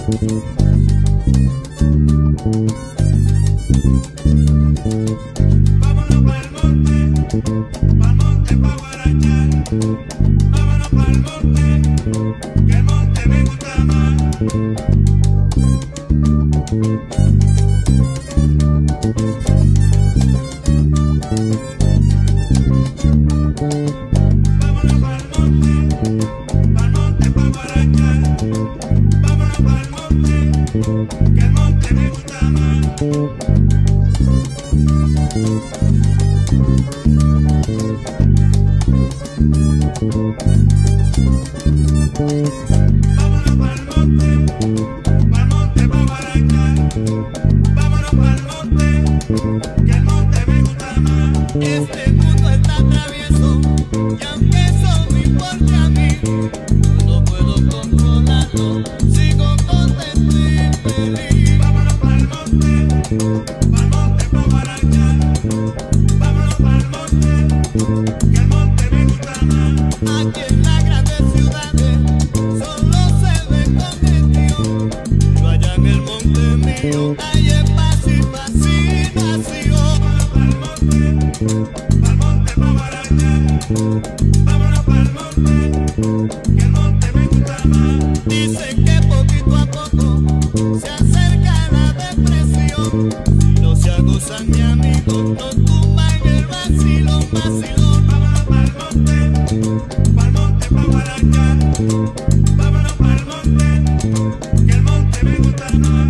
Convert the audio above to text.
Vámonos pa'l monte pa' guarachar. Vámonos pa'l monte, que el monte me gusta más. Vámonos pa'l monte pa' guarachar. Vámonos pa'l monte, que el monte me gusta más. Vámonos pa'l monte pa' guarachar. Vámonos pa'l monte, que el monte me gusta más. Este mundo está travieso y aunque eso me importe a mí, yo no puedo controlarlo, sigo contento y feliz. Vámonos pa'l monte pa' guarachar. Vámonos pa'l monte, que el monte me gusta más. Aquí en las grandes ciudades solo se ve congestión, pero allá en el monte mío hay paz y fascinación. Pa'l monte pa' guarachar. Vámonos pa'l monte, que el monte me gusta más. Dicen que poquito a poco se acerca la depresión. Si no se acusan, mi amigo, no tumban el vacilón, vacilón. Vámonos pa'l monte pa' guarachar. Vámonos pa'l monte, que el monte me gusta más.